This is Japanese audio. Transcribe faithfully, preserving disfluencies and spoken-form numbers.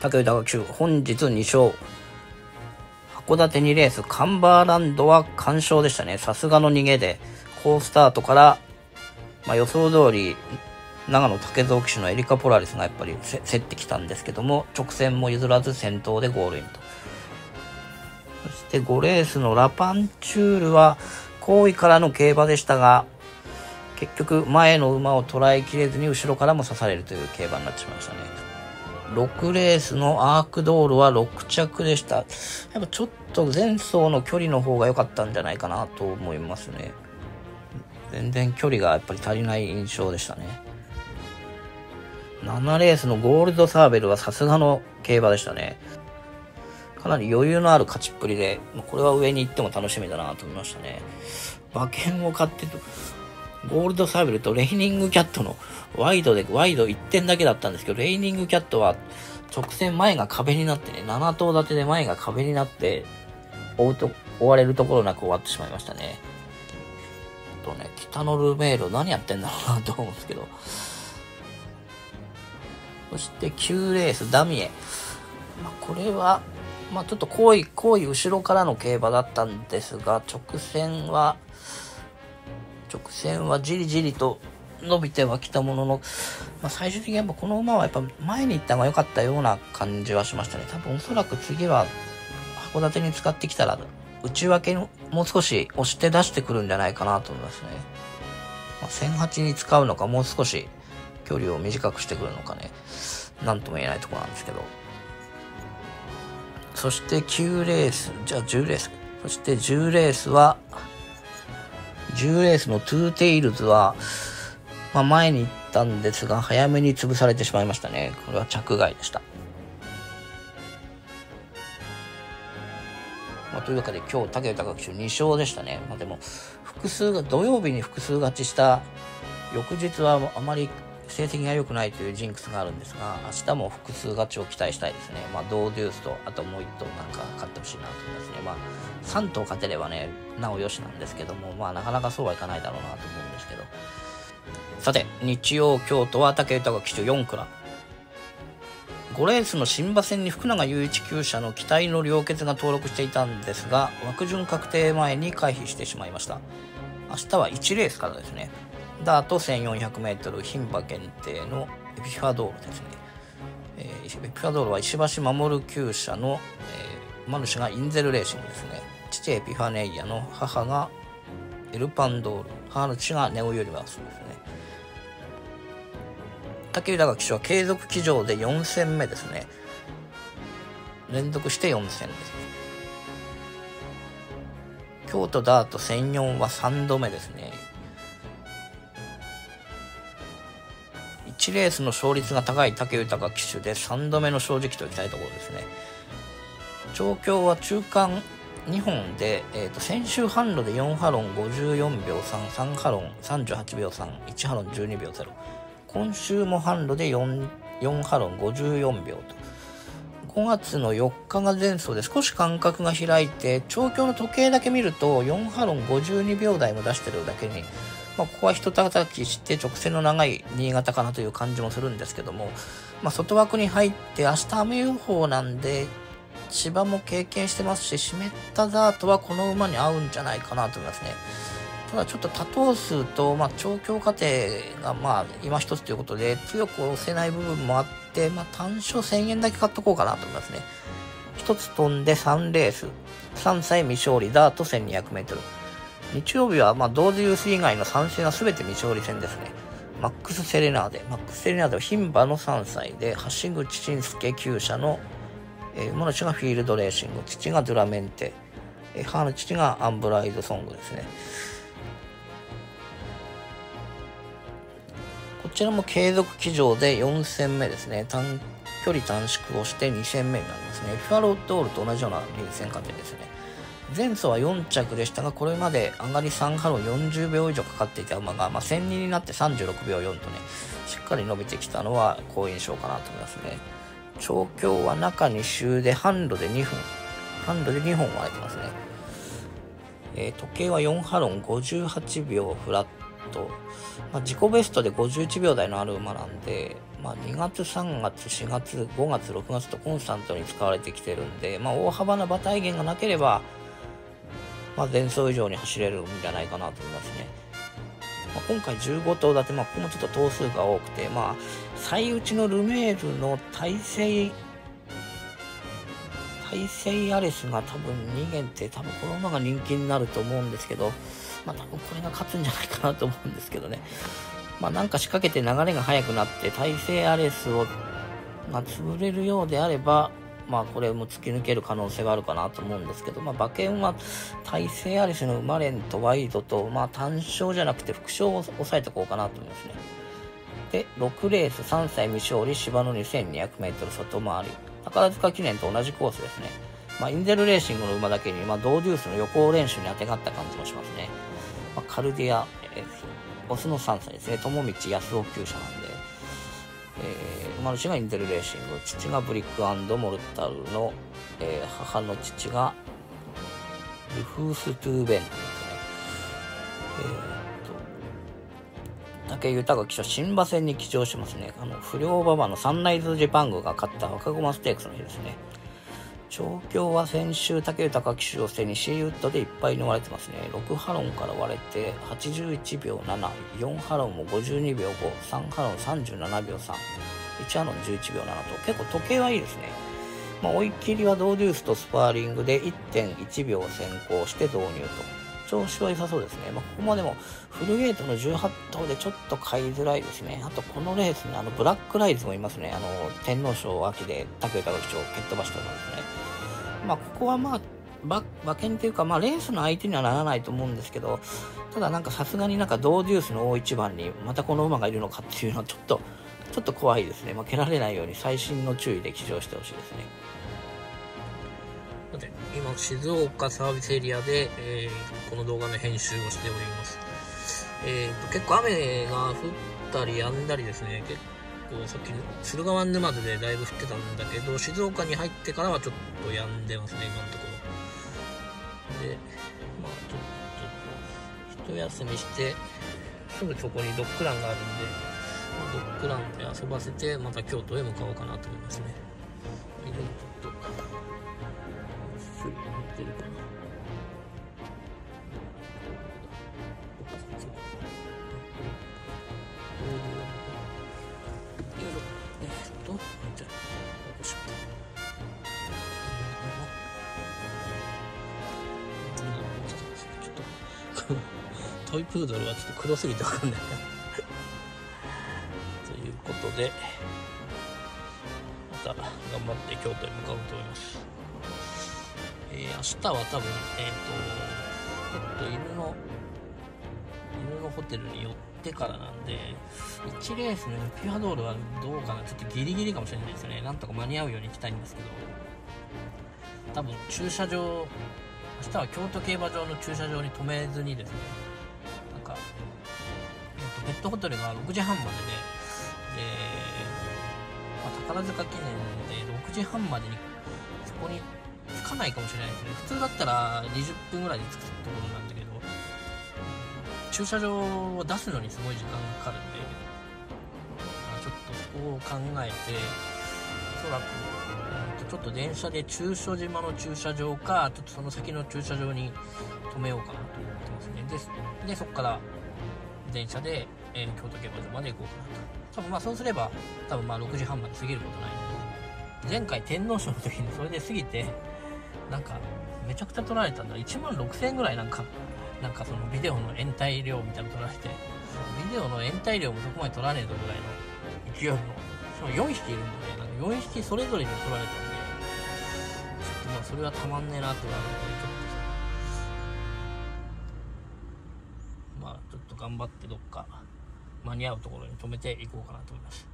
武豊騎手、本日に勝。函館にレース、カンバーランドは完勝でしたね。さすがの逃げで、好スタートから、まあ、予想通り、長野武蔵騎手のエリカ・ポラリスがやっぱり競ってきたんですけども、直線も譲らず先頭でゴールインと。そしてごレースのラパンチュールは、後位からの競馬でしたが、結局前の馬を捉えきれずに後ろからも刺されるという競馬になってしまいましたね。ろくレースのアークドールはろく着でした。やっぱちょっと前走の距離の方が良かったんじゃないかなと思いますね。全然距離がやっぱり足りない印象でしたね。ななレースのゴールドサーベルはさすがの競馬でしたね。かなり余裕のある勝ちっぷりで、これは上に行っても楽しみだなと思いましたね。馬券を買ってと、ゴールドサーベルとレイニングキャットのワイドで、ワイドいってんだけだったんですけど、レイニングキャットは直線前が壁になってね、なな頭立てで前が壁になって、追うと、追われるところなく終わってしまいましたね。とね、北のルメール何やってんだろうなと思うんですけど。そしてきゅうレースダミエ。まあ、これは、まあちょっと後位、後位後ろからの競馬だったんですが、直線は、直線はじりじりと伸びてはきたものの、まあ、最終的にやっぱこの馬はやっぱ前に行った方が良かったような感じはしましたね。多分おそらく次は函館に使ってきたら内訳にもう少し押して出してくるんじゃないかなと思いますね。まあ、せんはちに使うのかもう少し距離を短くしてくるのかね。なんとも言えないところなんですけど。そしてきゅうレース、じゃあじゅうレース。そしてじゅうレースは、じゅうレースのトゥーテイルズは、まあ、前に行ったんですが、早めに潰されてしまいましたね。これは着外でした。まあ、というわけで今日、武豊騎手に勝でしたね。まあ、でも、複数が、土曜日に複数勝ちした翌日はあまり成績が良くないというジンクスがあるんですが、明日も複数勝ちを期待したいですね。まあ、ドーデュースと、あともう一頭なんか勝ってほしいなと思いますね。まあ、さん頭勝てればね、なおよしなんですけども、まあ、なかなかそうはいかないだろうなと思うんですけど。さて、日曜京都は武豊騎手よんクラ。ごレースの新馬戦に福永祐一厩舎の期待の良血が登録していたんですが、枠順確定前に回避してしまいました。明日はいちレースからですね。ダート せんよんひゃくメートル 牝馬限定のエピファドールですね。えー、エピファドールは石橋守厩舎の、えー、馬主がインゼルレーシングですね。父エピファネイアの母がエルパンドール、母の父がネオユニバースですね。武豊騎手は継続騎乗でよん戦目ですね。連続してよん戦ですね。京都ダートせんよんはさんどめですね。いちレースの勝率が高い武豊騎手でさんどめの正直といきたいところですね。調教は中間にほんで、えー、と先週半路でよんハロンごじゅうよんびょうさん、さんハロンさんじゅうはちびょうさん、いちハロンじゅうにびょうゼロ。今週も半路で 4, 4ハロンごじゅうよんびょうと。ごがつのよっかが前走で少し間隔が開いて、調教の時計だけ見るとよんハロンごじゅうにびょう台も出してるだけに、まあ、ここは一叩きして直線の長い新潟かなという感じもするんですけども、まあ、外枠に入って明日雨予報なんで、芝も経験してますし、湿ったダートはこの馬に合うんじゃないかなと思いますね。ただちょっと多頭数と、まあ、調教過程が、まあ、今一つということで、強く押せない部分もあって、まあ、単勝せんえんだけ買っとこうかなと思いますね。一つ飛んでさんレース。さんさい未勝利、ダート せんにひゃくメートル。日曜日は、まあ、ドーデュース以外のさん戦は全て未勝利戦ですね。マックス・セレナーデ。マックス・セレナーデは牝馬のさんさいで、橋口晋介厩舎の、えー、馬主がフィールドレーシング、父がドゥラメンテ、えー、母の父がアンブライドソングですね。こちらも継続騎乗でよん戦目ですね。短距離短縮をしてに戦目になりますね。エファロドールと同じような臨戦過程ですね。前走はよん着でしたが、これまで上がりさんハロンよんじゅうびょう以上かかっていた馬が、まあ、せんにになってさんじゅうろくびょうよんとね、しっかり伸びてきたのは好印象かなと思いますね。調教は中に周で半路でにふん。半路でにほん割れてますね。えー、時計はよんハロンごじゅうはちびょうフラット。まあ、自己ベストでごじゅういちびょう台のある馬なんで、 まあ、にがつ、さんがつ、しがつ、ごがつ、ろくがつとコンスタントに使われてきてるんで、まあ、大幅な馬体減がなければ、まあ、前走以上に走れるんじゃないかなと思いますね。まあ、今回じゅうごとうだて、まあ、ここもちょっと頭数が多くて、まあ、最内のルメールの大勢、大勢アレスが多分にげんって多分この馬が人気になると思うんですけど、まあ多分これが勝つんじゃないかなと思うんですけどね。まあなんか仕掛けて流れが速くなって大勢アレスをが潰れるようであれば、まあこれも突き抜ける可能性があるかなと思うんですけど、まあ馬券は大勢アレスの馬連とワイドと、まあ単勝じゃなくて副賞を抑えておこうかなと思いますね。で、ろくレースさんさい未勝利芝の にせんにひゃくメートル 外回り。宝塚記念と同じコースですね。まあ、インゼルレーシングの馬だけに、まあ、ドーデュースの予行練習に当てがった感じもしますね。まあ、カルディア、えー、オスのさんさいですね。友道康夫厩舎なんで、えー、馬主がインゼルレーシング、父がブリック&モルタルの、えー、母の父がルフース・トゥーベンですね。えー、武豊騎手新馬戦に騎乗しますね。あの不良馬場のサンライズジャパングが勝った若駒ステークスの日ですね。調教は先週武豊騎手を背にシーウッドでいっぱいに割れてますね。ろくハロンから割れてはちじゅういちびょうなな、よんハロンもごじゅうにびょうご、さんハロンさんじゅうななびょうさん、いちハロンじゅういちびょうななと結構時計はいいですね。まあ、追い切りはドーデュースとスパーリングで いってんいちびょう先行して導入と。調子は良さそうですね。まあ、ここまでもフルゲートのじゅうはっとうでちょっと買いづらいですね。あとこのレースにあのブラックライズもいますね。あの天皇賞秋で武豊騎手を蹴っ飛ばしたのですね。まあここはまあ馬, 馬券というかまあレースの相手にはならないと思うんですけど、ただなんかさすがになんかドーデュースの大一番にまたこの馬がいるのかっていうのはちょっとちょっと怖いですね。まあ、蹴られないように細心の注意で騎乗してほしいですね。さて今静岡サービスエリアで、えー、この動画の編集をしております。えー、と結構雨が降ったり止んだりですね。結構さっき駿河湾沼津でだいぶ降ってたんだけど、静岡に入ってからはちょっと止んでますね、今のところで。まあちょっと一休みしてすぐそこにドッグランがあるんで、まあ、ドッグランで遊ばせてまた京都へ向かおうかなと思いますね。色々ちょっとすり乗ってるかな。トイプードルはちょっと黒すぎてわかんないなということでまた頑張って京都へ向かおうと思います。えー、明日は多分えっ、ー、とちょっと犬の犬のホテルに寄ってからなんで、いちレースのエクアドールはどうかな、ちょっとギリギリかもしれないですね。なんとか間に合うように行きたいんですけど、多分駐車場、明日は京都競馬場の駐車場に止めずにですね、なんか、えっと、ペットホテルがろくじはんまでで、で、まあ、宝塚記念でろくじはんまでにそこに着かないかもしれないですね。普通だったらにじゅっぷんぐらいで着くところなんだけど、駐車場を出すのにすごい時間がかかるんで、まあ、ちょっとそこを考えて、おそらくちょっと電車で中所島の駐車場かちょっとその先の駐車場に止めようかなと思ってますね。 で, でそこから電車で、えー、京都競馬場まで行こうかなと。多分まあそうすれば多分まあろくじはんまで過ぎることないので、前回天皇賞の時にそれで過ぎてなんかめちゃくちゃ取られたんだ。いちまんろくせんえんぐらいなんかなんかそのビデオの延滞料みたいなの取られて、ビデオの延滞料もそこまで取らねえぞぐらいの勢いの、しかもよんひきいるんで、なんかよんひきそれぞれに取られたんで、ちょっとまあそれはたまんねえなってなるので、ちょっとまあちょっと頑張ってどっか間に合うところに止めていこうかなと思います。